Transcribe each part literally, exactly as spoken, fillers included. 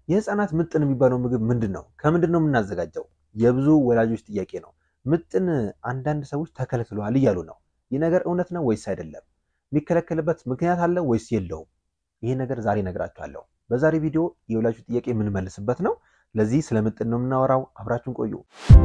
የህፃናት ምጥን የሚባለው ምግብ ምንድነው? ከምንድነው የምናዘጋጀው? የብዙ ወላጆች ጥያቄ ነው። ምጥን አንዳንድ ሰዎች ተከልክሏል እያሉ ነው። ይህ ነገር እውነት ነው ወይስ አይደለም? የሚከለከልበት ምክንያት አለ ወይስ የለውም? ይሄ ነገር ዛሬ እነግራችኋለሁ። በዛሬ ቪዲዮ የወላጆች ጥያቄ የምንመልስበት ነው። ለዚህ ስለ ምጥን ነው የምናወራው። አብራችሁን ቆዩ።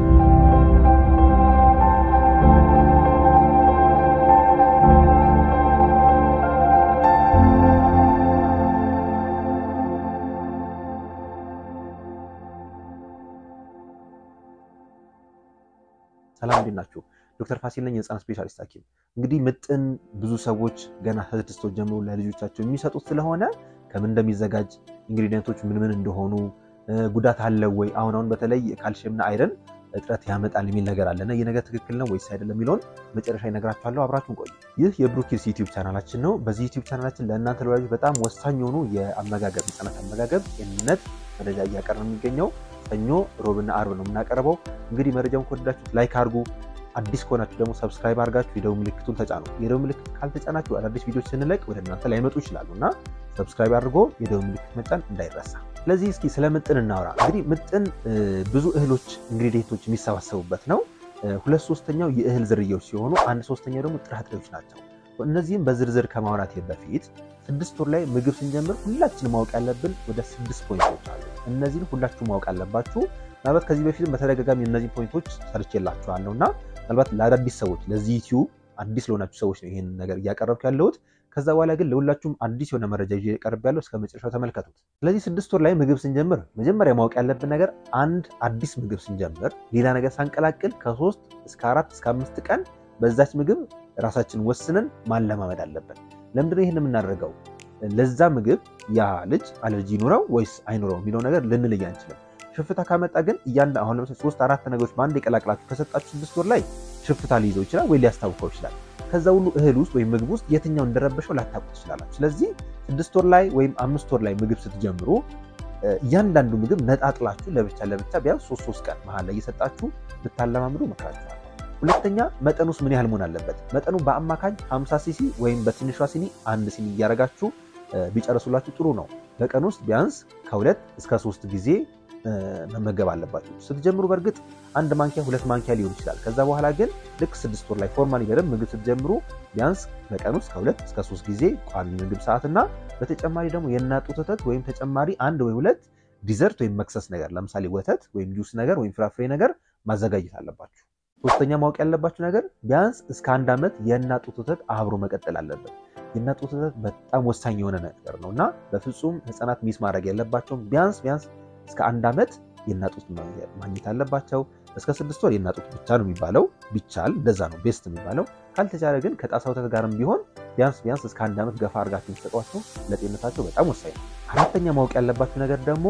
ሰላም እንዴት ናችሁ? ዶክተር ፋሲል ነኝ የህፃናት ስፔሻሊስት ሐኪም። እንግዲህ ምጥን ብዙ ሰዎች ገና ከስድስት ወር ጀምሮ ለልጆቻቸው የሚሰጡት ስለሆነ ከምን እንደሚዘጋጅ ኢንግሪዲየንቶች ምን ምን እንደሆኑ ጉዳት አለው ወይ አሁን አሁን በተለይ ካልሲየምና አይረን እጥረት ያመጣል የሚል ነገር አለና ይሄ ነገር ትክክል ነው ወይስ አይደለም የሚለውን መጨረሻ ይነግራችኋለሁ። አብራችሁን ቆዩ። ይህ የብሩኪድስ ዩቲዩብ ቻናላችን ነው። በዚህ ዩቲዩብ ቻናላችን ለእናንተ ለወላጆች በጣም ወሳኝ የሆኑ የአመጋገብ የህፃናት አመጋገብ ጤንነት መረጃ እያቀረብን የሚገኘው ሰኞ ሮብና አርብ ነው የምናቀርበው። እንግዲህ መረጃውን ከወደዳችሁ ላይክ አድርጉ። አዲስ ከሆናችሁ ደግሞ ሰብስክራይብ አድርጋችሁ የደወል ምልክቱን ተጫኑ። የደወል ምልክት ካልተጫናችሁ አዳዲስ ቪዲዮዎች ስንለቅ ወደ እናንተ ላይመጡ ይችላሉና ሰብስክራይብ አድርጎ የደወል ምልክት መጫን እንዳይረሳ። ስለዚህ እስኪ ስለ ምጥን እናወራ። እንግዲህ ምጥን ብዙ እህሎች ኢንግሪዲየንቶች የሚሰባሰቡበት ነው። ሁለት ሶስተኛው የእህል ዝርያዎች ሲሆኑ አንድ ሶስተኛው ደግሞ ጥራጥሬዎች ናቸው። እነዚህም በዝርዝር ከማውራት በፊት ስድስት ወር ላይ ምግብ ስንጀምር ሁላችንም ማወቅ ያለብን ወደ ስድስት ፖይንቶች አሉ። እነዚህን ሁላችሁ ማወቅ አለባችሁ። ማለት ከዚህ በፊትም በተደጋጋሚ እነዚህ ፖይንቶች ሰርቼላችኋለሁና ምናልባት ለአዳዲስ ሰዎች ለዚህ ዩቲዩብ አዲስ ለሆናችሁ ሰዎች ነው ይሄን ነገር እያቀረብኩ ያለሁት። ከዛ በኋላ ግን ለሁላችሁም አዲስ የሆነ መረጃ ይዤ ቀርብ ያለው እስከ መጨረሻው ተመልከቱት። ስለዚህ ስድስት ወር ላይ ምግብ ስንጀምር መጀመሪያ ማወቅ ያለብን ነገር አንድ አዲስ ምግብ ስንጀምር ሌላ ነገር ሳንቀላቅል ከሶስት እስከ አራት እስከ አምስት ቀን በዛች ምግብ ራሳችን ወስነን ማለማመድ አለብን። ለምንድነው ይሄን የምናደርገው? ለዛ ምግብ ያ ልጅ አለርጂ ኑረው ወይስ አይኑረው የሚለው ነገር ልንለይ አንችልም። ሽፍታ ካመጣ ግን እያንዳ አሁን ለምሳሌ ሶስት አራት ነገሮች በአንድ የቀላቅላችሁ ከሰጣችሁ ስድስት ወር ላይ ሽፍታ ሊይዘው ይችላል ወይ ሊያስታውቀው ይችላል። ከዛ ሁሉ እህል ውስጥ ወይ ምግብ ውስጥ የትኛው እንደረበሸው ላታውቁ ትችላላችሁ። ስለዚህ ስድስት ወር ላይ ወይም አምስት ወር ላይ ምግብ ስትጀምሩ እያንዳንዱ ምግብ ነጣጥላችሁ ለብቻ ለብቻ ቢያንስ ሶስት ሶስት ቀን መሃል ላይ እየሰጣችሁ ብታለማምዱ መክራችኋለሁ። ሁለተኛ መጠኑስ ምን ያህል መሆን አለበት? መጠኑ በአማካኝ ሃምሳ ሲሲ ወይም በትንሿ ሲኒ አንድ ሲኒ እያረጋችሁ ቢጨርሱላችሁ ጥሩ ነው። በቀን ውስጥ ቢያንስ ከሁለት እስከ ሶስት ጊዜ መመገብ አለባችሁ። ስትጀምሩ በርግጥ አንድ ማንኪያ ሁለት ማንኪያ ሊሆን ይችላል። ከዛ በኋላ ግን ልክ ስድስት ወር ላይ ፎርማሊ በደንብ ምግብ ስትጀምሩ ቢያንስ በቀን ውስጥ ከሁለት እስከ ሶስት ጊዜ ቋሚ ምግብ ሰዓትና በተጨማሪ ደግሞ የእናት ጡት ወተት ወይም ተጨማሪ አንድ ወይ ሁለት ዲዘርት ወይም መክሰስ ነገር ለምሳሌ ወተት ወይም ጁስ ነገር ወይም ፍራፍሬ ነገር ማዘጋጀት አለባችሁ። ሶስተኛ ማወቅ ያለባችሁ ነገር ቢያንስ እስከ አንድ ዓመት የእናት ጡት ወተት አብሮ መቀጠል አለበት። የእናት ጡት ወተት በጣም ወሳኝ የሆነ ነገር ነውና በፍጹም ህፃናት ሚስ ማድረግ የለባቸውም። ቢያንስ ቢያንስ እስከ አንድ ዓመት የእናት ጡት ማግኘት አለባቸው። እስከ ስድስት ወር የእናት ጡት ብቻ ነው የሚባለው ቢቻል እንደዛ ነው ቤስት የሚባለው። ካልተቻለ ግን ከጣሳ ወተት ጋርም ቢሆን ቢያንስ ቢያንስ እስከ አንድ ዓመት ገፋ አድርጋችሁ ተሰጧቸው ለጤንነታቸው በጣም ወሳኝ ነው። አራተኛ ማወቅ ያለባችሁ ነገር ደግሞ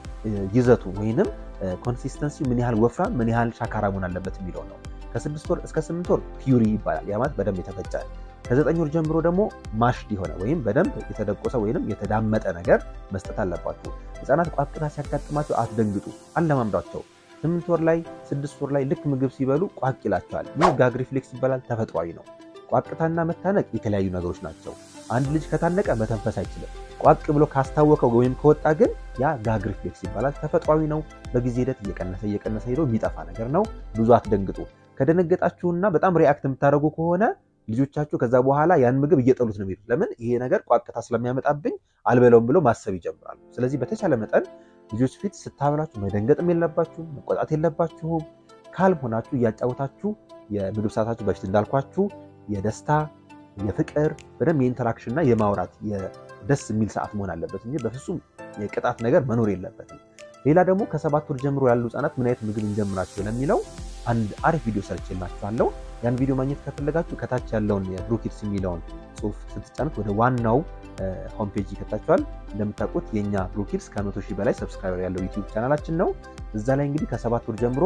ይዘቱ ወይንም ኮንሲስተንሲ ምን ያህል ወፍራም ምን ያህል ሻካራ መሆን አለበት የሚለው ነው። ከስድስት ወር እስከ ስምንት ወር ፒዩሪ ይባላል። ያ ማለት በደንብ የተፈጨ። ከዘጠኝ ወር ጀምሮ ደግሞ ማሽድ የሆነ ወይም በደንብ የተደቆሰ ወይንም የተዳመጠ ነገር መስጠት አለባችሁ። ህፃናት ቋቅታ ሲያጋጥማቸው አትደንግጡ፣ አለማምዷቸው። ስምንት ወር ላይ ስድስት ወር ላይ ልክ ምግብ ሲበሉ ቋቅ ይላቸዋል። ይህ ጋግ ሪፍሌክስ ይባላል። ተፈጥሯዊ ነው። ቋቅታና መታነቅ የተለያዩ ነገሮች ናቸው። አንድ ልጅ ከታነቀ መተንፈስ አይችልም። ቋቅ ብሎ ካስታወቀው ወይም ከወጣ ግን ያ ጋግ ሪፍሌክስ ይባላል። ተፈጥሯዊ ነው። በጊዜ ሂደት እየቀነሰ እየቀነሰ ሄዶ የሚጠፋ ነገር ነው። ብዙ አትደንግጡ። ከደነገጣችሁና በጣም ሪአክት የምታደርጉ ከሆነ ልጆቻችሁ ከዛ በኋላ ያን ምግብ እየጠሉት ነው የሚሄዱት። ለምን? ይሄ ነገር ቋቅታ ስለሚያመጣብኝ አልበለውም ብሎ ማሰብ ይጀምራሉ። ስለዚህ በተቻለ መጠን ልጆች ፊት ስታበላችሁ መደንገጥም የለባችሁም፣ መቆጣት የለባችሁም። ካልሆናችሁ እያጫወታችሁ የምግብ ሰዓታችሁ በፊት እንዳልኳችሁ የደስታ የፍቅር በደንብ የኢንተራክሽን እና የማውራት የደስ የሚል ሰዓት መሆን አለበት እንጂ በፍጹም የቅጣት ነገር መኖር የለበትም። ሌላ ደግሞ ከሰባት ወር ጀምሮ ያሉ ህፃናት ምን አይነት ምግብ እንጀምራቸው ለሚለው አንድ አሪፍ ቪዲዮ ሰርቼላችኋለሁ። ያን ቪዲዮ ማግኘት ከፈለጋችሁ ከታች ያለውን የብሩኪድስ የሚለውን ጽሁፍ ስትጫኑት ወደ ዋናው ሆም ፔጅ ይከታችኋል። እንደምታውቁት የኛ ብሩኪድስ ከመቶ ሺህ በላይ ሰብስክራይበር ያለው ዩቲዩብ ቻናላችን ነው። እዛ ላይ እንግዲህ ከሰባት ወር ጀምሮ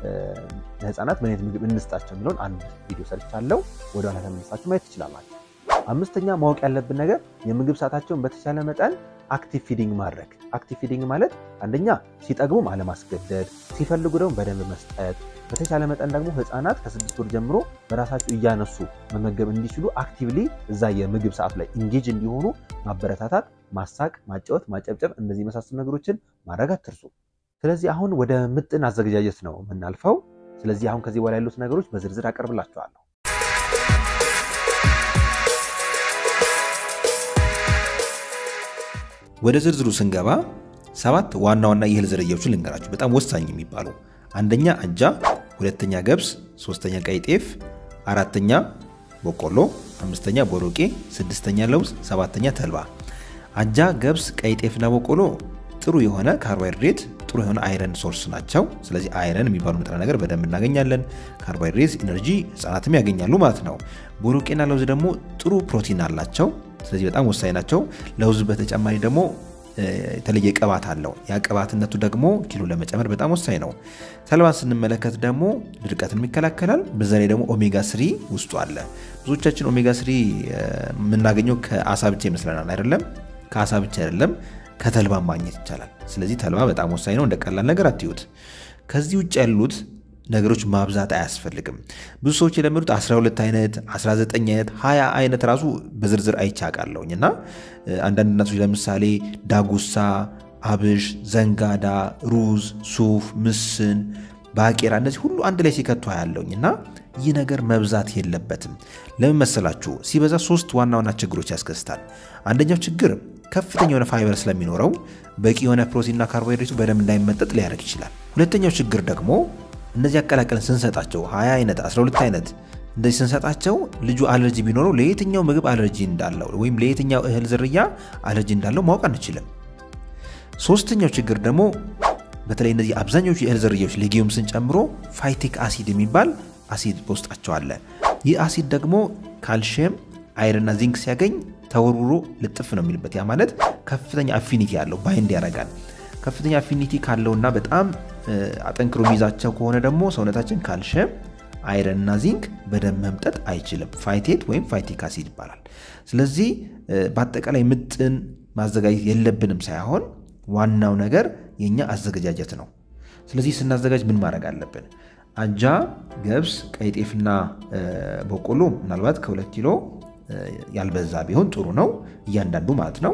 ለህፃናት ምን አይነት ምግብ እንስጣቸው የሚለውን አንድ ቪዲዮ ሰርቻለሁ። ወደ ኋላ ተመልሳችሁ ማየት ትችላላችሁ። አምስተኛ ማወቅ ያለብን ነገር የምግብ ሰዓታቸውን በተቻለ መጠን አክቲቭ ፊዲንግ ማድረግ። አክቲቭ ፊዲንግ ማለት አንደኛ ሲጠግቡም አለማስገደድ፣ ሲፈልጉ ደግሞ በደንብ መስጠት። በተቻለ መጠን ደግሞ ህፃናት ከስድስት ወር ጀምሮ በራሳቸው እያነሱ መመገብ እንዲችሉ አክቲቭሊ እዛ የምግብ ሰዓት ላይ ኢንጌጅ እንዲሆኑ ማበረታታት፣ ማሳቅ፣ ማጫወት፣ ማጨብጨብ እነዚህ መሳሰሉ ነገሮችን ማድረግ አትርሱ። ስለዚህ አሁን ወደ ምጥን አዘገጃጀት ነው የምናልፈው። ስለዚህ አሁን ከዚህ በኋላ ያሉት ነገሮች በዝርዝር አቀርብላችኋለሁ። ወደ ዝርዝሩ ስንገባ ሰባት ዋና ዋና የእህል ዝርያዎችን ልንገራችሁ በጣም ወሳኝ የሚባሉ። አንደኛ አጃ፣ ሁለተኛ ገብስ፣ ሶስተኛ ቀይ ጤፍ፣ አራተኛ በቆሎ፣ አምስተኛ ቦሎቄ፣ ስድስተኛ ለውዝ፣ ሰባተኛ ተልባ። አጃ፣ ገብስ፣ ቀይ ጤፍና በቆሎ ጥሩ የሆነ ካርቦሃይድሬት ጥሩ የሆነ አይረን ሶርስ ናቸው። ስለዚህ አይረን የሚባሉ ንጥረ ነገር በደንብ እናገኛለን። ካርቦሃይድሬት ኢነርጂ ህፃናትም ያገኛሉ ማለት ነው። ቦሎቄና ለውዝ ደግሞ ጥሩ ፕሮቲን አላቸው። ስለዚህ በጣም ወሳኝ ናቸው። ለውዝ በተጨማሪ ደግሞ የተለየ ቅባት አለው። ያ ቅባትነቱ ደግሞ ኪሎ ለመጨመር በጣም ወሳኝ ነው። ተልባን ስንመለከት ደግሞ ድርቀትን ይከላከላል። በዛ ላይ ደግሞ ኦሜጋ ስሪ ውስጡ አለ። ብዙዎቻችን ኦሜጋ ስሪ የምናገኘው ከአሳ ብቻ ይመስለናል አይደለም? ከአሳ ብቻ አይደለም፣ ከተልባ ማግኘት ይቻላል። ስለዚህ ተልባ በጣም ወሳኝ ነው፣ እንደቀላል ነገር አትዩት። ከዚህ ውጭ ያሉት ነገሮች ማብዛት አያስፈልግም። ብዙ ሰዎች የለመዱት አስራ ሁለት አይነት አስራ ዘጠኝ አይነት ሃያ አይነት ራሱ በዝርዝር አይቻቃለውኝና አንዳንድ እናቶች ለምሳሌ ዳጉሳ፣ አብሽ፣ ዘንጋዳ፣ ሩዝ፣ ሱፍ፣ ምስን፣ ባቄራ እነዚህ ሁሉ አንድ ላይ ሲከቱ ያለውኝና ይህ ነገር መብዛት የለበትም። ለምን መሰላችሁ? ሲበዛ ሶስት ዋና ዋና ችግሮች ያስከስታል። አንደኛው ችግር ከፍተኛ የሆነ ፋይበር ስለሚኖረው በቂ የሆነ ፕሮቲንና ካርቦሃይድሬቱ በደንብ እንዳይመጠጥ ሊያደርግ ይችላል። ሁለተኛው ችግር ደግሞ እነዚህ አቀላቀለን ስንሰጣቸው ሃያ አይነት አስራ ሁለት አይነት እንደዚህ ስንሰጣቸው ልጁ አለርጂ ቢኖረው ለየትኛው ምግብ አለርጂ እንዳለው ወይም ለየትኛው እህል ዝርያ አለርጂ እንዳለው ማወቅ አንችልም። ሶስተኛው ችግር ደግሞ በተለይ እነዚህ አብዛኞቹ የእህል ዝርያዎች ሌጊዩምስን ጨምሮ ፋይቲክ አሲድ የሚባል አሲድ በውስጣቸው አለ። ይህ አሲድ ደግሞ ካልሲየም፣ አይረንና ዚንክ ሲያገኝ ተወርውሮ ልጥፍ ነው የሚልበት። ያ ማለት ከፍተኛ አፊኒቲ ያለው ባይንድ ያደርጋል። ከፍተኛ አፊኒቲ ካለውና በጣም አጠንክሮ ሚዛቸው ከሆነ ደግሞ ሰውነታችን ካልሲየም፣ አይረንና ዚንክ በደም መምጠጥ አይችልም። ፋይቴት ወይም ፋይቲክ አሲድ ይባላል። ስለዚህ በአጠቃላይ ምጥን ማዘጋጀት የለብንም ሳይሆን ዋናው ነገር የኛ አዘገጃጀት ነው። ስለዚህ ስናዘጋጅ ምን ማድረግ አለብን? አጃ፣ ገብስ፣ ቀይ ጤፍና በቆሎ ምናልባት ከሁለት ኪሎ ያልበዛ ቢሆን ጥሩ ነው እያንዳንዱ ማለት ነው።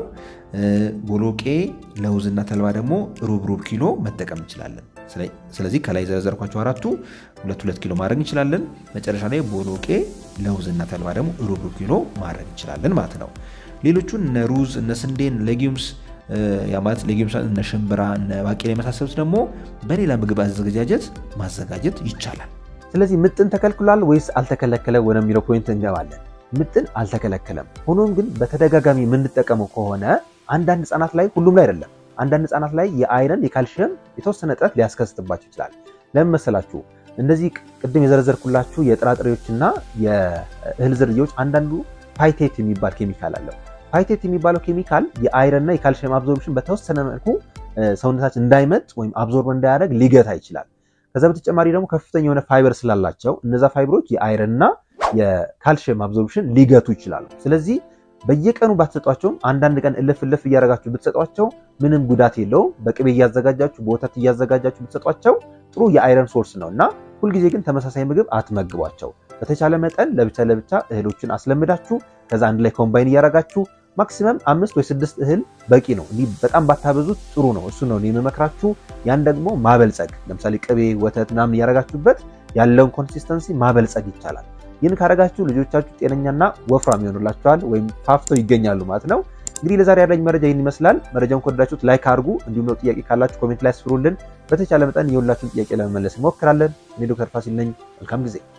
ቦሎቄ፣ ለውዝና ተልባ ደግሞ ሩብ ሩብ ኪሎ መጠቀም እንችላለን። ስለዚህ ከላይ ዘረዘርኳቸው አራቱ ሁለት ሁለት ኪሎ ማድረግ እንችላለን። መጨረሻ ላይ ቦሎቄ፣ ለውዝና ተልባ ደግሞ ሩብ ሩብ ኪሎ ማድረግ እንችላለን ማለት ነው። ሌሎቹን እነ ሩዝ፣ እነ ስንዴን፣ ሌጊዩምስ ያ ማለት ሌጊዩምስ እነ ሽምብራ፣ እነ ባቄላ የመሳሰሉት ደግሞ በሌላ ምግብ አዘገጃጀት ማዘጋጀት ይቻላል። ስለዚህ ምጥን ተከልክሏል ወይስ አልተከለከለም ወደሚለው ፖይንት እንገባለን። ምጥን አልተከለከለም። ሆኖም ግን በተደጋጋሚ የምንጠቀመው ከሆነ አንዳንድ ህፃናት ላይ ሁሉም ላይ አይደለም አንዳንድ ህፃናት ላይ የአይረን የካልሲየም የተወሰነ እጥረት ሊያስከስትባቸው ይችላል። ለምን መሰላችሁ? እንደዚህ ቅድም የዘረዘርኩላችሁ የጥራጥሬዎችና የእህል ዝርያዎች አንዳንዱ ፓይቴት የሚባል ኬሚካል አለው። ፓይቴት የሚባለው ኬሚካል የአይረንና የካልሲየም አብዞርፕሽን በተወሰነ መልኩ ሰውነታችን እንዳይመጥ ወይም አብዞርብ እንዳያደርግ ሊገታ ይችላል። ከዛ በተጨማሪ ደግሞ ከፍተኛ የሆነ ፋይበር ስላላቸው እነዛ ፋይበሮች የአይረንና የካልሲየም አብዞርፕሽን ሊገቱ ይችላሉ። ስለዚህ በየቀኑ ባትሰጧቸው አንዳንድ ቀን እልፍ እልፍ እያረጋችሁ ብትሰጧቸው ምንም ጉዳት የለውም። በቅቤ እያዘጋጃችሁ በወተት እያዘጋጃችሁ ብትሰጧቸው ጥሩ የአይረን ሶርስ ነውና ሁሉ ጊዜ ግን ተመሳሳይ ምግብ አትመግቧቸው። በተቻለ መጠን ለብቻ ለብቻ እህሎችን አስለምዳችሁ ከዛ አንድ ላይ ኮምባይን እያረጋችሁ ማክሲመም አምስት ወይ ስድስት እህል በቂ ነው። እንዲህ በጣም ባታበዙት ጥሩ ነው። እሱ ነው እኔ የምመክራችሁ። ያን ደግሞ ማበልጸግ ለምሳሌ ቅቤ ወተት ምናምን እያረጋችሁበት ያለውን ኮንሲስተንሲ ማበልጸግ ይቻላል። ይህን ካረጋችሁ ልጆቻችሁ ጤነኛና ወፍራም ይሆኑላችኋል ወይም ፋፍተው ይገኛሉ ማለት ነው። እንግዲህ ለዛሬ ያለኝ መረጃ ይህን ይመስላል። መረጃውን ከወደዳችሁት ላይክ አድርጉ። እንዲሁም ነው ጥያቄ ካላችሁ ኮሜንት ላይ አስፍሩልን። በተቻለ መጠን የሁላችሁን ጥያቄ ለመመለስ እንሞክራለን። እኔ ዶክተር ፋሲል ነኝ። መልካም ጊዜ